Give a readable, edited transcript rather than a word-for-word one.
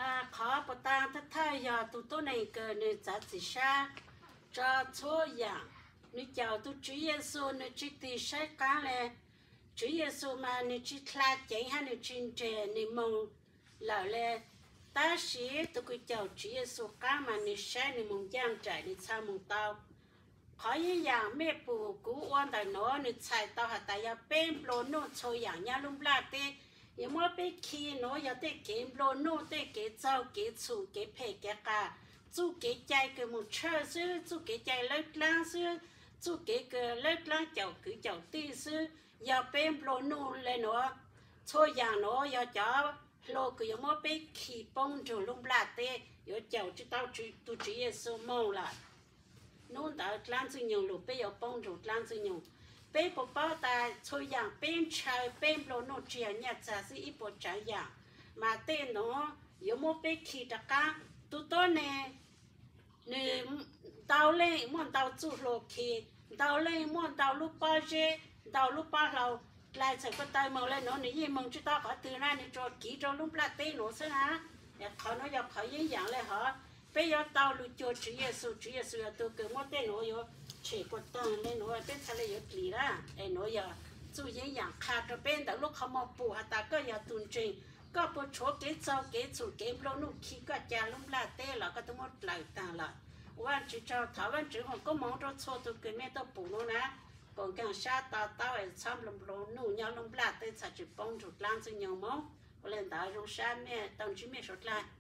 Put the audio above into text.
khó bỏ tang thất thay giờ tụi tôi này cờ nơi giá trị sa cho số dạng nơi chào tụi Chúa Giêsu nơi chỉ tì sai cá lệ Chúa Giêsu mà nơi chỉ la chạy hay nơi chuyên trẻ nơi mong lão lệ ta sĩ tụi cái chào Chúa Giêsu cá mà nơi sai nơi mong giang trải nơi xa mong tao khó như dạng mẹ phụ cú oan tại nó nơi xài tao hạt tại nhà bên lô nô chơi dạng nhà lung la tê giờ mỗi bên khi nó giờ tê cái lô nô tê cái rau cái chủ cái phê cái cá chú cái chạy cái một chơi xứ chú cái chạy lết lang xứ chú cái lết lang chậu cứ chậu tê xứ giờ bên lô nô lên nó chơi dạng nó giờ cho lô cứ giờ mỗi bên khi bông rồi lung la tê giờ chậu chứ tao tụi chị số mông lại nôn ta lan suy nhung lục bây giờ bông rồi lan suy nhung bây bộ bao ta chơi dạng bên trái bên lô nô chia nhặt ra sĩ ít bộ trái dạng mà tên nó有么被气的干都多呢你到嘞莫到住落去到嘞莫到路巴些到路巴老来才个带毛嘞nó你一梦知道họ từ nay你做几做路拉带nó先啊เขาnó要เขา一样嘞哈bây giờ tao lu cho chủ耶稣要多个莫带nó有切个灯嘞nó变成了有理啦哎nó要做一样看着变的路เขามาปู哈大个要尊重ก็ปวดชัวเกจเอาเกจูเกมโลนุขี้ก็จะลุ่มลาเต้ละก็ต้องหมดไหลตาละวันจีเจ้าถาวันจีของก็มองตัวชัวตัวเกมไม่ต้องปูแล้วนะก่อนการชาตาเต้าไอ้ซ้ำลุ่มโลนุยาลุ่มลาเต้สัจจุบันจุดล้านจึงยังมองวันเล่นตาลงชาแม่ตอนจีแม่สุดละ